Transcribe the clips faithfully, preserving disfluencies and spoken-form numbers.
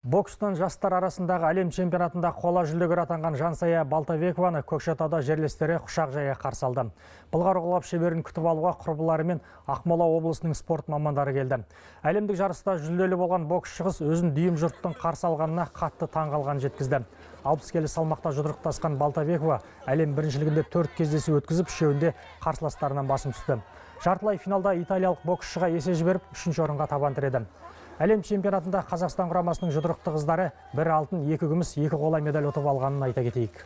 Бокстан жастар арасындағы әлем чемпионатында қола жүлдегер атанған Жансая Балтабекованы Көкшетауда жерлестері құшақ жая қарсы алды. Былғары қолғап шеберін күтіп алуға құрбылары мен Ақмола облысының спорт мамандары келді. Әлемдік жарыста жүлделі болған боксшы қыз өзін дүйім жұрттың қарсы алғанына қатты таңғалған жеткізді. алпыс келі салмақта жұдырықтасқан Балтабекова әлем біріншілігінде төрт кездесу өткізіп, үшеуінде қарсыластарынан басым түсті. Жартылай финалда италиялық боксшыға есе жіберіп, үшінші орынға табан тіреді. Әлем чемпионатында Қазақстан құрамасының жұдырықты қыздары бір алтын, екі күміс, екі қола медаль ұтып алғанын айта кетейік.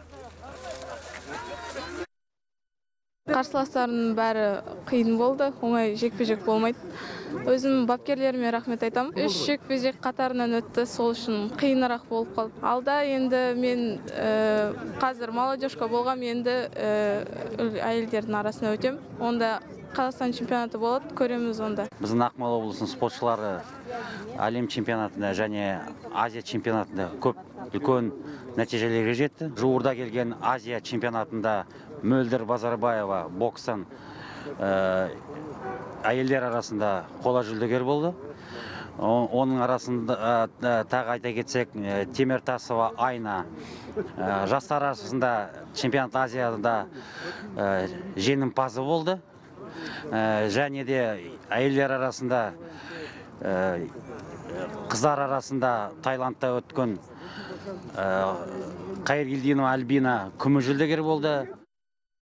Қарсыластардың бәрі қиын болды, оңай жекпе-жек болмайды. Өзім бапкерлеріме рахмет айтам. Үш жекпе-жек қатарынан өтті, сол үшін қиынырақ болып қалды. Алда енді мен ә, қазір молодежка болғам, енді ә, әйелдердің арасына өтем. Онда Қазақстан чемпионаты болады, көреміз онда. Біздің Ақмола облысының спортшылары әлем чемпионатында және Азия чемпионатында көп үлкен нәтижелерге жетті. Жуырда келген Азия чемпионатында Мөлдір Базарбаева бокстан ә, әйелдер арасында қола жүлдегер болды. Оның арасында ә, тағы айта кетсек, Теміртасова Айна ә, жастар арасында чемпионат Азияда ә, жеңімпазы болды. Ә, және де әйелдер арасында ә, қыздар арасында Таиландта өткен ә, Қайыргелдинова Альбина күміс жүлдегер болды.